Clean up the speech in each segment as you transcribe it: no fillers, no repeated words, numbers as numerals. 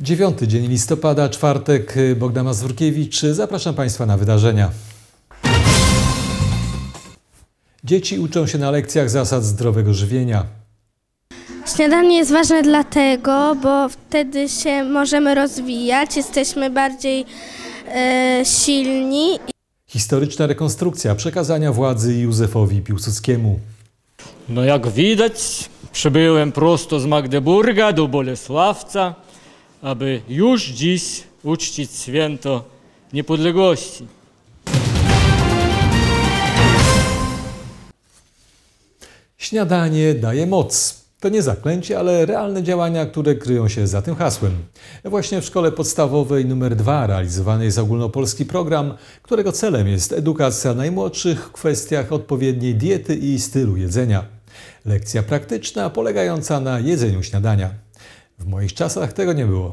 9 dzień listopada, czwartek, Bogdan Mazurkiewicz. Zapraszam Państwa na wydarzenia. Dzieci uczą się na lekcjach zasad zdrowego żywienia. Śniadanie jest ważne dlatego, bo wtedy się możemy rozwijać, jesteśmy bardziej silni. Historyczna rekonstrukcja przekazania władzy Józefowi Piłsudskiemu. No jak widać, przybyłem prosto z Magdeburga do Bolesławca, aby już dziś uczcić święto niepodległości. Śniadanie daje moc. To nie zaklęcie, ale realne działania, które kryją się za tym hasłem. Właśnie w szkole podstawowej nr 2 realizowany jest ogólnopolski program, którego celem jest edukacja najmłodszych w kwestiach odpowiedniej diety i stylu jedzenia. Lekcja praktyczna polegająca na jedzeniu śniadania. W moich czasach tego nie było.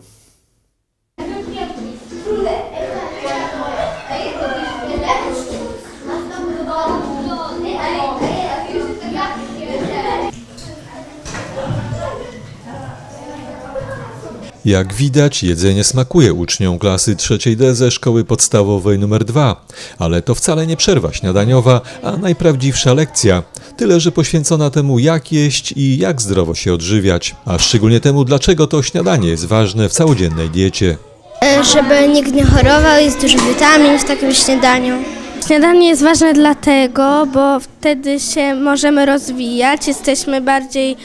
Jak widać, jedzenie smakuje uczniom klasy 3D ze szkoły podstawowej nr 2, ale to wcale nie przerwa śniadaniowa, a najprawdziwsza lekcja. Tyle, że poświęcona temu, jak jeść i jak zdrowo się odżywiać, a szczególnie temu, dlaczego to śniadanie jest ważne w całodziennej diecie. Żeby nikt nie chorował, jest dużo witamin w takim śniadaniu. Śniadanie jest ważne dlatego, bo wtedy się możemy rozwijać, jesteśmy bardziej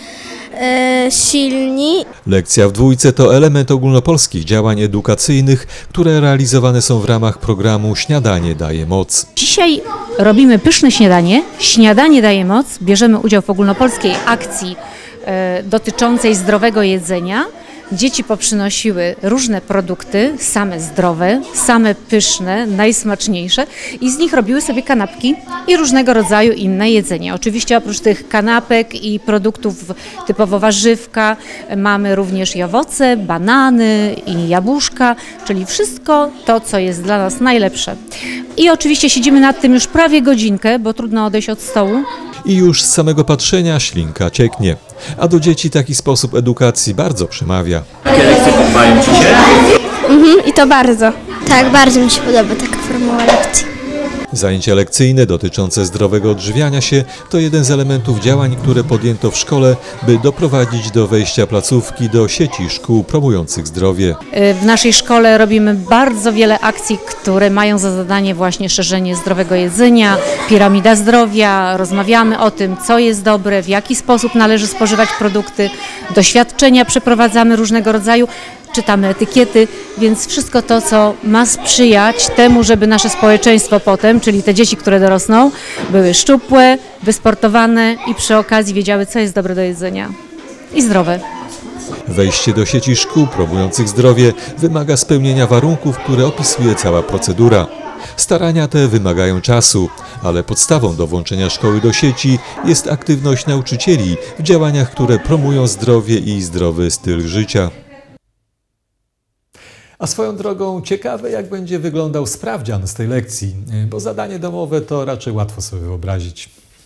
silni. Lekcja w dwójce to element ogólnopolskich działań edukacyjnych, które realizowane są w ramach programu Śniadanie daje moc. Dzisiaj robimy pyszne śniadanie. Śniadanie daje moc. Bierzemy udział w ogólnopolskiej akcji dotyczącej zdrowego jedzenia. Dzieci poprzynosiły różne produkty, same zdrowe, same pyszne, najsmaczniejsze i z nich robiły sobie kanapki i różnego rodzaju inne jedzenie. Oczywiście oprócz tych kanapek i produktów typowo warzywka mamy również i owoce, banany i jabłuszka, czyli wszystko to, co jest dla nas najlepsze. I oczywiście siedzimy nad tym już prawie godzinkę, bo trudno odejść od stołu. I już z samego patrzenia ślinka cieknie. A do dzieci taki sposób edukacji bardzo przemawia. Jakie lekcje podobają Ci się? I to bardzo. Tak, bardzo mi się podoba taka formuła lekcji. Zajęcia lekcyjne dotyczące zdrowego odżywiania się to jeden z elementów działań, które podjęto w szkole, by doprowadzić do wejścia placówki do sieci szkół promujących zdrowie. W naszej szkole robimy bardzo wiele akcji, które mają za zadanie właśnie szerzenie zdrowego jedzenia, piramida zdrowia. Rozmawiamy o tym, co jest dobre, w jaki sposób należy spożywać produkty. Doświadczenia przeprowadzamy różnego rodzaju. Czytamy etykiety, więc wszystko to, co ma sprzyjać temu, żeby nasze społeczeństwo potem, czyli te dzieci, które dorosną, były szczupłe, wysportowane i przy okazji wiedziały, co jest dobre do jedzenia i zdrowe. Wejście do sieci szkół promujących zdrowie wymaga spełnienia warunków, które opisuje cała procedura. Starania te wymagają czasu, ale podstawą do włączenia szkoły do sieci jest aktywność nauczycieli w działaniach, które promują zdrowie i zdrowy styl życia. A swoją drogą ciekawe, jak będzie wyglądał sprawdzian z tej lekcji, bo zadanie domowe to raczej łatwo sobie wyobrazić.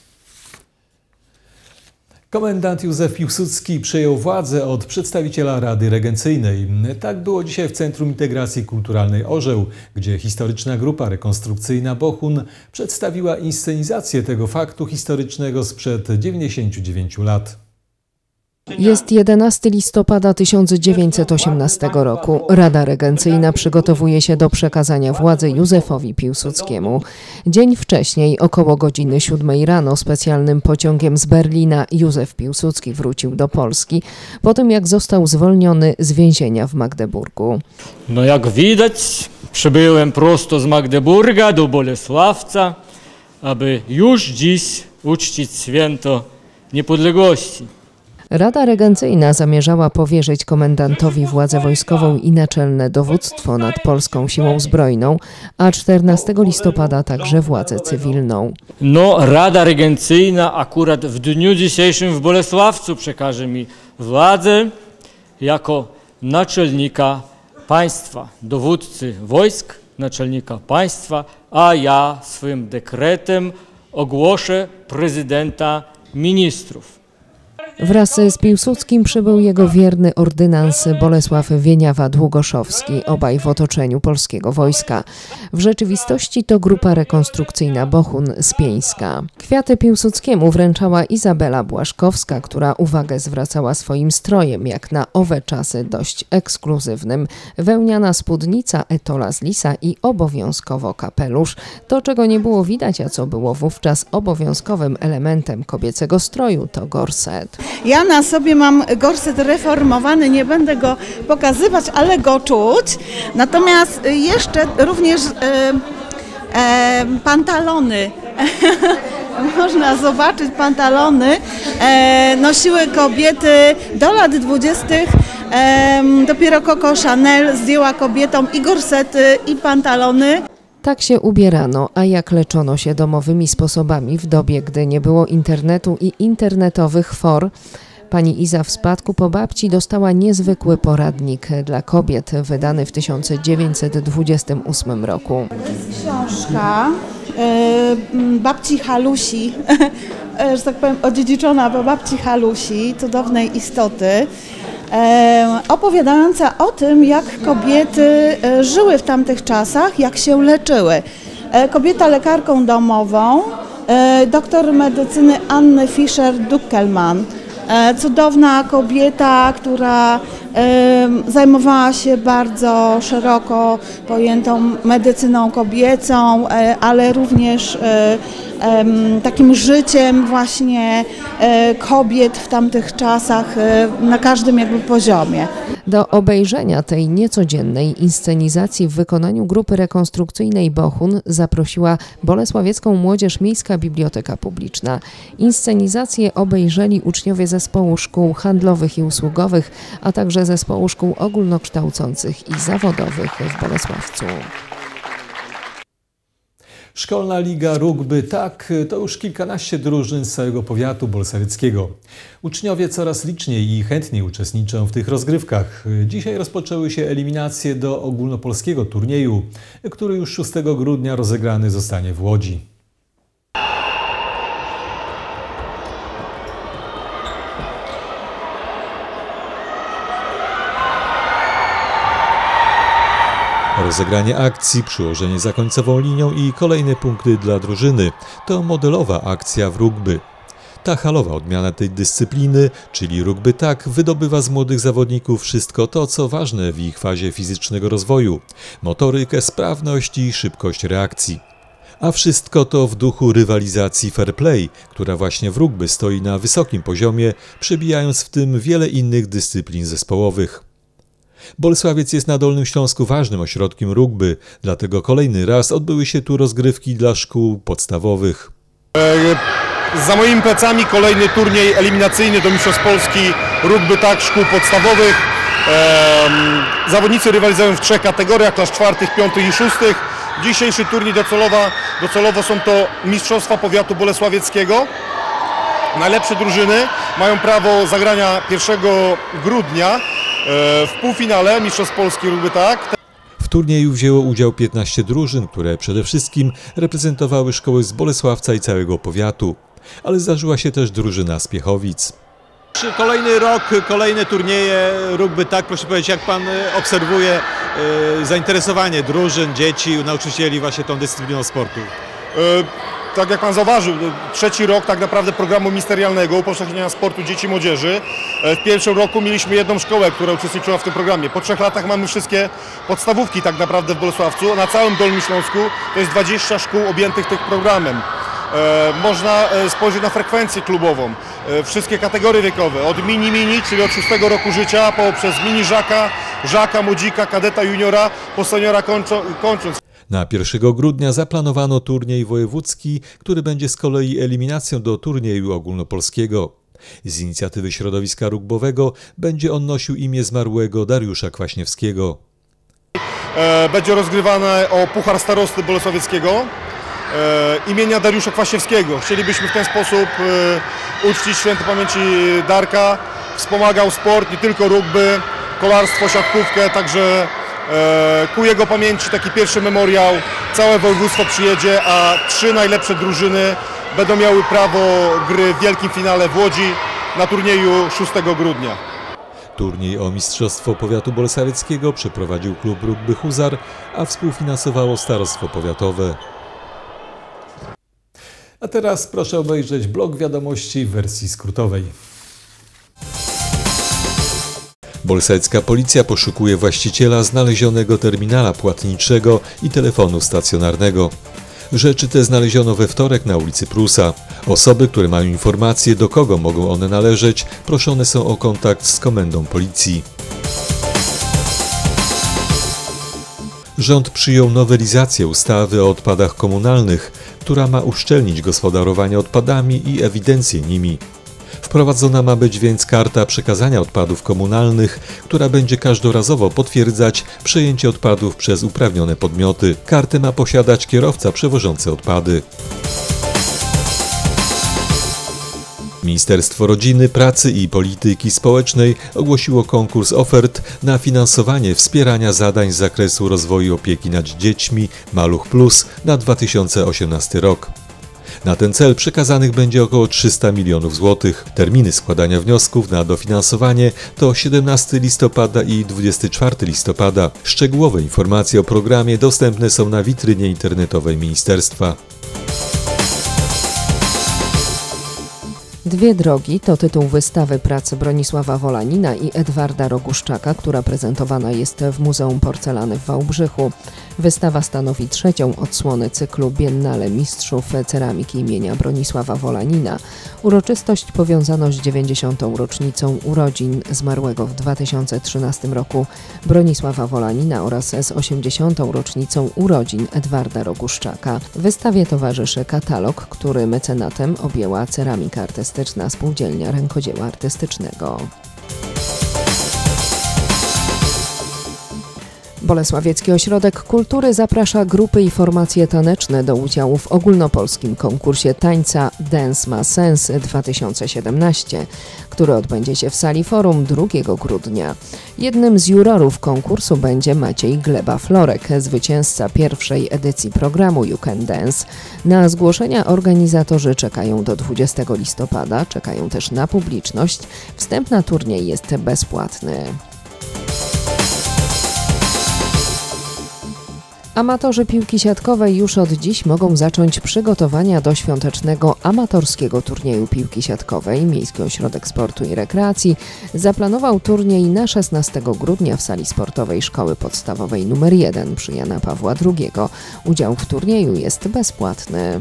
Komendant Józef Piłsudski przejął władzę od przedstawiciela Rady Regencyjnej. Tak było dzisiaj w Centrum Integracji Kulturalnej Orzeł, gdzie historyczna grupa rekonstrukcyjna Bohun przedstawiła inscenizację tego faktu historycznego sprzed 99 lat. Jest 11 listopada 1918 roku. Rada Regencyjna przygotowuje się do przekazania władzy Józefowi Piłsudskiemu. Dzień wcześniej, około godziny 7 rano, specjalnym pociągiem z Berlina Józef Piłsudski wrócił do Polski, po tym jak został zwolniony z więzienia w Magdeburgu. No jak widać, przybyłem prosto z Magdeburga do Bolesławca, aby już dziś uczcić święto niepodległości. Rada Regencyjna zamierzała powierzyć komendantowi władzę wojskową i naczelne dowództwo nad polską siłą zbrojną, a 14 listopada także władzę cywilną. No, Rada Regencyjna akurat w dniu dzisiejszym w Bolesławcu przekaże mi władzę jako naczelnika państwa, dowódcy wojsk, naczelnika państwa, a ja swym dekretem ogłoszę prezydenta ministrów. Wraz z Piłsudskim przybył jego wierny ordynans Bolesław Wieniawa-Długoszowski, obaj w otoczeniu polskiego wojska. W rzeczywistości to grupa rekonstrukcyjna Bochun-Spieńska. Kwiaty Piłsudskiemu wręczała Izabela Błaszkowska, która uwagę zwracała swoim strojem, jak na owe czasy dość ekskluzywnym. Wełniana spódnica, etola z lisa i obowiązkowo kapelusz. To, czego nie było widać, a co było wówczas obowiązkowym elementem kobiecego stroju, to gorset. Ja na sobie mam gorset reformowany, nie będę go pokazywać, ale go czuć. Natomiast jeszcze również pantalony. Można zobaczyć pantalony. Nosiły kobiety do lat 20. Dopiero Coco Chanel zdjęła kobietom i gorsety, i pantalony. Tak się ubierano, a jak leczono się domowymi sposobami w dobie, gdy nie było internetu i internetowych for. Pani Iza w spadku po babci dostała niezwykły poradnik dla kobiet, wydany w 1928 roku. To jest książka babci Halusi, że tak powiem odziedziczona po babci Halusi, cudownej istoty, opowiadająca o tym, jak kobiety żyły w tamtych czasach, jak się leczyły. Kobieta lekarką domową, doktor medycyny Anny Fischer-Duckelman. Cudowna kobieta, która zajmowała się bardzo szeroko pojętą medycyną kobiecą, ale również takim życiem właśnie kobiet w tamtych czasach na każdym jakby poziomie. Do obejrzenia tej niecodziennej inscenizacji w wykonaniu grupy rekonstrukcyjnej Bochun zaprosiła bolesławiecką młodzież Miejska Biblioteka Publiczna. Inscenizację obejrzeli uczniowie zespołu szkół handlowych i usługowych, a także zespołu szkół ogólnokształcących i zawodowych w Bolesławcu. Szkolna Liga Rugby Tak to już kilkanaście drużyn z całego powiatu bolesławieckiego. Uczniowie coraz liczniej i chętniej uczestniczą w tych rozgrywkach. Dzisiaj rozpoczęły się eliminacje do ogólnopolskiego turnieju, który już 6 grudnia rozegrany zostanie w Łodzi. Rozegranie akcji, przyłożenie za końcową linią i kolejne punkty dla drużyny to modelowa akcja w rugby. Ta halowa odmiana tej dyscypliny, czyli rugby tak, wydobywa z młodych zawodników wszystko to, co ważne w ich fazie fizycznego rozwoju: motorykę, sprawność i szybkość reakcji. A wszystko to w duchu rywalizacji fair play, która właśnie w rugby stoi na wysokim poziomie, przebijając w tym wiele innych dyscyplin zespołowych. Bolesławiec jest na Dolnym Śląsku ważnym ośrodkiem rugby, dlatego kolejny raz odbyły się tu rozgrywki dla szkół podstawowych. Za moimi plecami kolejny turniej eliminacyjny do Mistrzostw Polski rugby tak szkół podstawowych. Zawodnicy rywalizują w 3 kategoriach, klas 4., 5. i 6. Dzisiejszy turniej docelowo są to Mistrzostwa Powiatu Bolesławieckiego. Najlepsze drużyny mają prawo zagrania 1 grudnia w półfinale Mistrzostw Polski rugby tak. W turnieju wzięło udział 15 drużyn, które przede wszystkim reprezentowały szkoły z Bolesławca i całego powiatu, ale zdarzyła się też drużyna z Piechowic. Kolejny rok, kolejne turnieje rugby tak. Proszę powiedzieć, jak pan obserwuje zainteresowanie drużyn, dzieci, nauczycieli właśnie tą dyscypliną sportu? Tak jak pan zauważył, 3. rok tak naprawdę programu ministerialnego upowszechniania sportu dzieci i młodzieży. W pierwszym roku mieliśmy 1 szkołę, która uczestniczyła w tym programie. Po 3 latach mamy wszystkie podstawówki tak naprawdę w Bolesławcu. Na całym Dolnym Śląsku to jest 20 szkół objętych tym programem. Można spojrzeć na frekwencję klubową, wszystkie kategorie wiekowe, od mini, czyli od 6 roku życia, poprzez mini żaka, młodzika, kadeta, juniora, po seniora kończąc. Na 1 grudnia zaplanowano turniej wojewódzki, który będzie z kolei eliminacją do turnieju ogólnopolskiego. Z inicjatywy środowiska rugbowego będzie on nosił imię zmarłego Dariusza Kwaśniewskiego. Będzie rozgrywane o Puchar Starosty Bolesławieckiego imienia Dariusza Kwaśniewskiego. Chcielibyśmy w ten sposób uczcić świętej pamięci Darka. Wspomagał sport, nie tylko rugby, kolarstwo, siatkówkę, także ku jego pamięci taki pierwszy memoriał. Całe województwo przyjedzie, a 3 najlepsze drużyny będą miały prawo gry w wielkim finale w Łodzi. na turnieju 6 grudnia. Turniej o Mistrzostwo Powiatu Bolesławieckiego przeprowadził klub rugby Huzar, a współfinansowało Starostwo Powiatowe. A teraz proszę obejrzeć blok wiadomości w wersji skrótowej. Bolesławicka policja poszukuje właściciela znalezionego terminala płatniczego i telefonu stacjonarnego. Rzeczy te znaleziono we wtorek na ulicy Prusa. Osoby, które mają informacje, do kogo mogą one należeć, proszone są o kontakt z komendą policji. Rząd przyjął nowelizację ustawy o odpadach komunalnych, która ma uszczelnić gospodarowanie odpadami i ewidencję nimi. Wprowadzona ma być więc karta przekazania odpadów komunalnych, która będzie każdorazowo potwierdzać przejęcie odpadów przez uprawnione podmioty. Kartę ma posiadać kierowca przewożący odpady. Ministerstwo Rodziny, Pracy i Polityki Społecznej ogłosiło konkurs ofert na finansowanie wspierania zadań z zakresu rozwoju opieki nad dziećmi Maluch Plus na 2018 rok. Na ten cel przekazanych będzie około 300 milionów złotych. Terminy składania wniosków na dofinansowanie to 17 listopada i 24 listopada. Szczegółowe informacje o programie dostępne są na witrynie internetowej ministerstwa. Dwie drogi to tytuł wystawy prac Bronisława Wolanina i Edwarda Roguszczaka, która prezentowana jest w Muzeum Porcelany w Wałbrzychu. Wystawa stanowi trzecią odsłonę cyklu Biennale Mistrzów Ceramiki imienia Bronisława Wolanina. Uroczystość powiązano z 90. rocznicą urodzin zmarłego w 2013 roku Bronisława Wolanina oraz z 80. rocznicą urodzin Edwarda Roguszczaka. Wystawie towarzyszy katalog, który mecenatem objęła Ceramika Artystyczna Spółdzielnia Rękodzieła Artystycznego. Bolesławiecki Ośrodek Kultury zaprasza grupy i formacje taneczne do udziału w ogólnopolskim konkursie tańca Dance Ma Sens 2017, który odbędzie się w sali Forum 2 grudnia. Jednym z jurorów konkursu będzie Maciej Gleba-Florek, zwycięzca pierwszej edycji programu You Can Dance. Na zgłoszenia organizatorzy czekają do 20 listopada, czekają też na publiczność. Wstęp na turniej jest bezpłatny. Amatorzy piłki siatkowej już od dziś mogą zacząć przygotowania do świątecznego amatorskiego turnieju piłki siatkowej. Miejski Ośrodek Sportu i Rekreacji zaplanował turniej na 16 grudnia w sali sportowej Szkoły Podstawowej nr 1 przy Jana Pawła II. Udział w turnieju jest bezpłatny.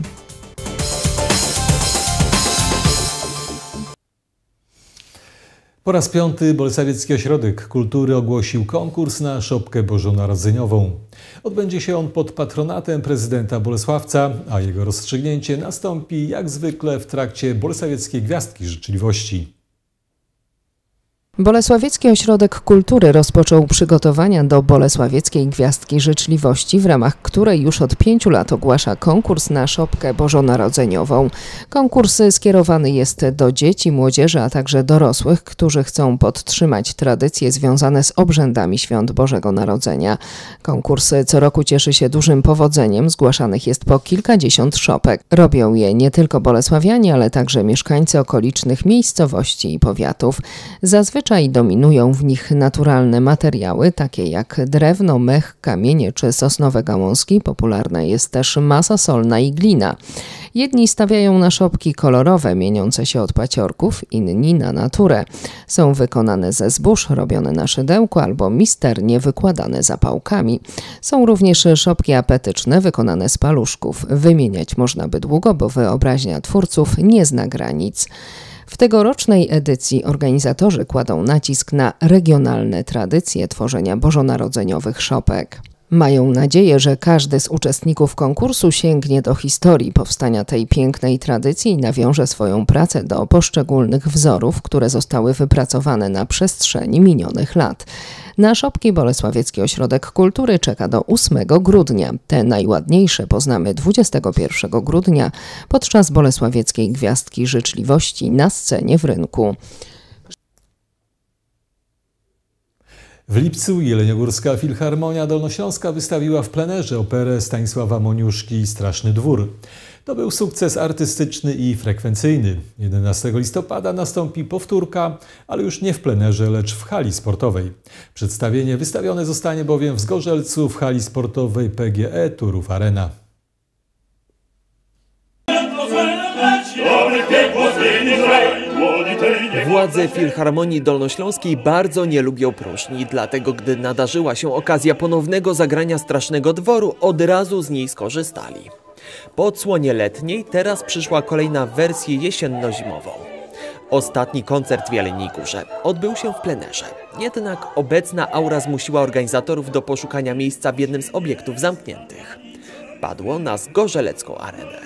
Po raz piąty Bolesławiecki Ośrodek Kultury ogłosił konkurs na szopkę bożonarodzeniową. Odbędzie się on pod patronatem prezydenta Bolesławca, a jego rozstrzygnięcie nastąpi jak zwykle w trakcie Bolesławieckiej Gwiazdki Życzliwości. Bolesławiecki Ośrodek Kultury rozpoczął przygotowania do Bolesławieckiej Gwiazdki Życzliwości, w ramach której już od 5 lat ogłasza konkurs na szopkę bożonarodzeniową. Konkurs skierowany jest do dzieci, młodzieży, a także dorosłych, którzy chcą podtrzymać tradycje związane z obrzędami świąt Bożego Narodzenia. Konkurs co roku cieszy się dużym powodzeniem, zgłaszanych jest po kilkadziesiąt szopek. Robią je nie tylko bolesławianie, ale także mieszkańcy okolicznych miejscowości i powiatów. Zazwyczaj dominują w nich naturalne materiały, takie jak drewno, mech, kamienie czy sosnowe gałązki. Popularna jest też masa solna i glina. Jedni stawiają na szopki kolorowe, mieniące się od paciorków, inni na naturę. Są wykonane ze zbóż, robione na szydełku albo misternie wykładane zapałkami. Są również szopki apetyczne, wykonane z paluszków. Wymieniać można by długo, bo wyobraźnia twórców nie zna granic. W tegorocznej edycji organizatorzy kładą nacisk na regionalne tradycje tworzenia bożonarodzeniowych szopek. Mają nadzieję, że każdy z uczestników konkursu sięgnie do historii powstania tej pięknej tradycji i nawiąże swoją pracę do poszczególnych wzorów, które zostały wypracowane na przestrzeni minionych lat. Na szopki Bolesławiecki Ośrodek Kultury czeka do 8 grudnia. Te najładniejsze poznamy 21 grudnia podczas Bolesławieckiej Gwiazdki Życzliwości na scenie w Rynku. W lipcu Jeleniogórska Filharmonia Dolnośląska wystawiła w plenerze operę Stanisława Moniuszki „Straszny dwór”. To był sukces artystyczny i frekwencyjny. 11 listopada nastąpi powtórka, ale już nie w plenerze, lecz w hali sportowej. Przedstawienie wystawione zostanie bowiem w Zgorzelcu w hali sportowej PGE Turów Arena. Władze Filharmonii Dolnośląskiej bardzo nie lubią próżni, dlatego gdy nadarzyła się okazja ponownego zagrania Strasznego Dworu, od razu z niej skorzystali. Po odsłonie letniej teraz przyszła kolejna wersja jesienno-zimową. Ostatni koncert w Jeleniej Górze odbył się w plenerze, jednak obecna aura zmusiła organizatorów do poszukania miejsca w jednym z obiektów zamkniętych. Padło na Zgorzelecką Arenę.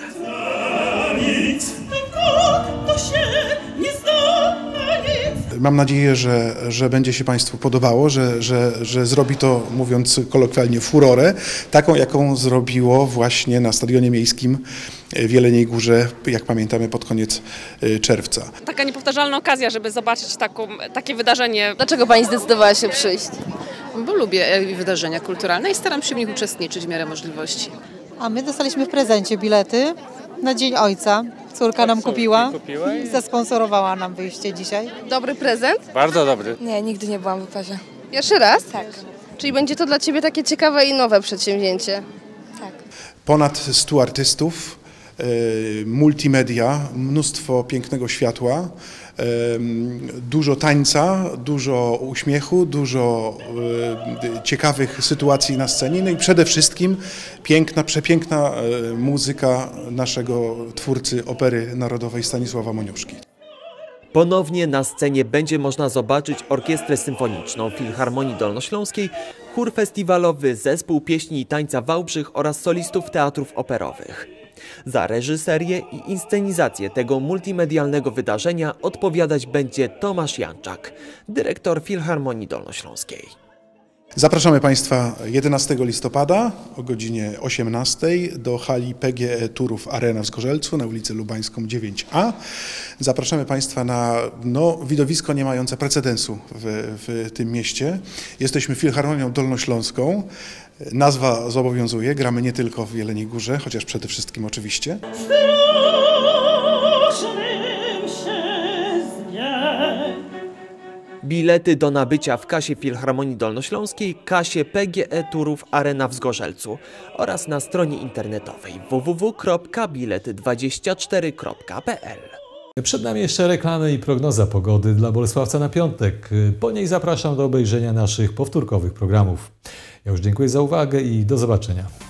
Mam nadzieję, że będzie się Państwu podobało, że zrobi to, mówiąc kolokwialnie, furorę, taką jaką zrobiło właśnie na Stadionie Miejskim w Jeleniej Górze, jak pamiętamy, pod koniec czerwca. Taka niepowtarzalna okazja, żeby zobaczyć takie wydarzenie. Dlaczego Pani zdecydowała się przyjść? Bo lubię wydarzenia kulturalne i staram się w nich uczestniczyć w miarę możliwości. A my dostaliśmy w prezencie bilety na Dzień Ojca. Córka nam kupiła i zasponsorowała nam wyjście dzisiaj. Dobry prezent? Bardzo dobry. Nie, nigdy nie byłam w operze. Pierwszy raz? Tak. Czyli będzie to dla Ciebie takie ciekawe i nowe przedsięwzięcie? Tak. Ponad 100 artystów, multimedia, mnóstwo pięknego światła, dużo tańca, dużo uśmiechu, dużo ciekawych sytuacji na scenie, no i przede wszystkim piękna, przepiękna muzyka naszego twórcy Opery Narodowej Stanisława Moniuszki. Ponownie na scenie będzie można zobaczyć Orkiestrę Symfoniczną Filharmonii Dolnośląskiej, chór festiwalowy, zespół pieśni i tańca Wałbrzych oraz solistów teatrów operowych. Za reżyserię i inscenizację tego multimedialnego wydarzenia odpowiadać będzie Tomasz Janczak, dyrektor Filharmonii Dolnośląskiej. Zapraszamy Państwa 11 listopada o godzinie 18 do hali PGE Turów Arena w Zgorzelcu na ulicę Lubańską 9A. Zapraszamy Państwa na widowisko nie mające precedensu w tym mieście. Jesteśmy Filharmonią Dolnośląską. Nazwa zobowiązuje, gramy nie tylko w Jeleniej Górze, chociaż przede wszystkim oczywiście. Bilety do nabycia w kasie Filharmonii Dolnośląskiej, kasie PGE Turów Arena w Zgorzelcu oraz na stronie internetowej www.bilet24.pl. Przed nami jeszcze reklamy i prognoza pogody dla Bolesławca na piątek. Po niej zapraszam do obejrzenia naszych powtórkowych programów. Ja już dziękuję za uwagę i do zobaczenia.